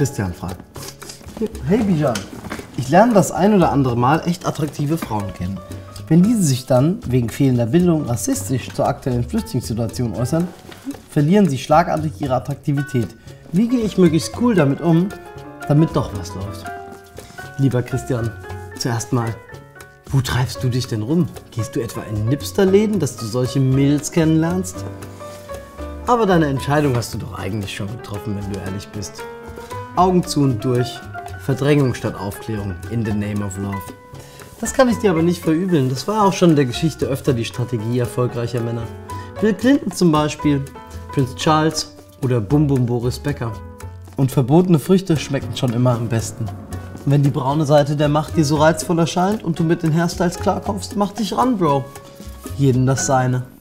Christian fragt. Hey Bijan, ich lerne das ein oder andere Mal echt attraktive Frauen kennen. Wenn diese sich dann wegen fehlender Bildung rassistisch zur aktuellen Flüchtlingssituation äußern, verlieren sie schlagartig ihre Attraktivität. Wie gehe ich möglichst cool damit um, damit doch was läuft? Lieber Christian, zuerst mal, wo treibst du dich denn rum? Gehst du etwa in Nipsterläden, dass du solche Mädels kennenlernst? Aber deine Entscheidung hast du doch eigentlich schon getroffen, wenn du ehrlich bist. Augen zu und durch, Verdrängung statt Aufklärung, in the name of love. Das kann ich dir aber nicht verübeln, das war auch schon in der Geschichte öfter die Strategie erfolgreicher Männer. Bill Clinton zum Beispiel, Prince Charles oder Bum Bum Boris Becker. Und verbotene Früchte schmecken schon immer am besten. Und wenn die braune Seite der Macht dir so reizvoll erscheint und du mit den Hairstyles klarkommst, mach dich ran, Bro. Jedem das Seine.